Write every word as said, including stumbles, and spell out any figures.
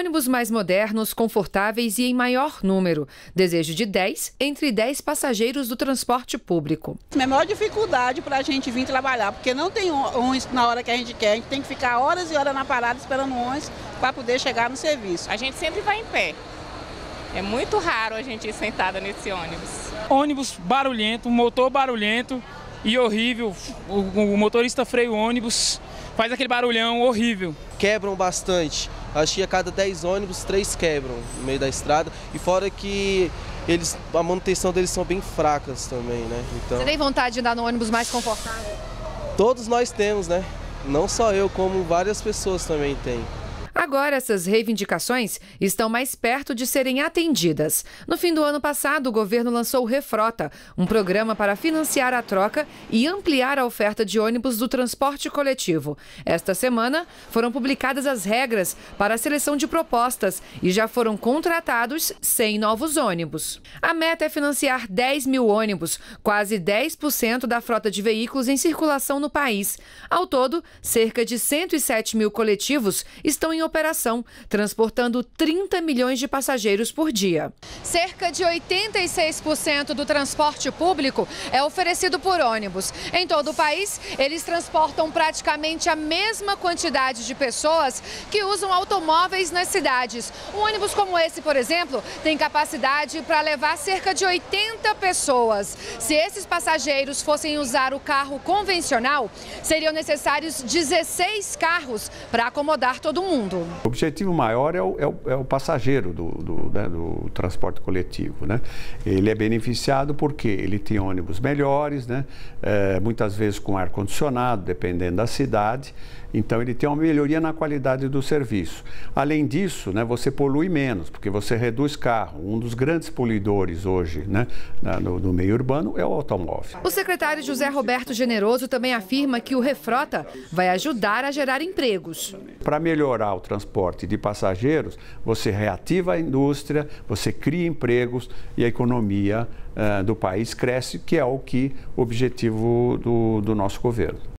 Ônibus mais modernos, confortáveis e em maior número. Desejo de dez entre dez passageiros do transporte público. A maior dificuldade para a gente vir trabalhar, porque não tem ônibus na hora que a gente quer. A gente tem que ficar horas e horas na parada esperando o ônibus para poder chegar no serviço. A gente sempre vai em pé. É muito raro a gente ir sentada nesse ônibus. Ônibus barulhento, motor barulhento e horrível. O, o motorista freia o ônibus, faz aquele barulhão horrível. Quebram bastante. Acho que a cada dez ônibus, três quebram no meio da estrada. E fora que eles, a manutenção deles são bem fracas também, né? Então, você tem vontade de andar no ônibus mais confortável? Todos nós temos, né? Não só eu, como várias pessoas também têm. Agora, essas reivindicações estão mais perto de serem atendidas. No fim do ano passado, o governo lançou o Refrota, um programa para financiar a troca e ampliar a oferta de ônibus do transporte coletivo. Esta semana, foram publicadas as regras para a seleção de propostas e já foram contratados cem novos ônibus. A meta é financiar dez mil ônibus, quase dez por cento da frota de veículos em circulação no país. Ao todo, cerca de cento e sete mil coletivos estão em operação, transportando trinta milhões de passageiros por dia. Cerca de oitenta e seis por cento do transporte público é oferecido por ônibus. Em todo o país, eles transportam praticamente a mesma quantidade de pessoas que usam automóveis nas cidades. Um ônibus como esse, por exemplo, tem capacidade para levar cerca de oitenta pessoas. Se esses passageiros fossem usar o carro convencional, seriam necessários dezesseis carros para acomodar todo mundo. O objetivo maior é o, é o, é o passageiro do, do, né, do transporte coletivo, né? Ele é beneficiado porque ele tem ônibus melhores, né? É, muitas vezes com ar-condicionado, dependendo da cidade. Então, ele tem uma melhoria na qualidade do serviço. Além disso, né, você polui menos, porque você reduz carro. Um dos grandes poluidores hoje, né, no, no meio urbano é o automóvel. O secretário José Roberto Generoso também afirma que o Refrota vai ajudar a gerar empregos. Para melhorar o transporte de passageiros, você reativa a indústria, você cria empregos e a economia uh, do país cresce, que é o que o objetivo do, do nosso governo.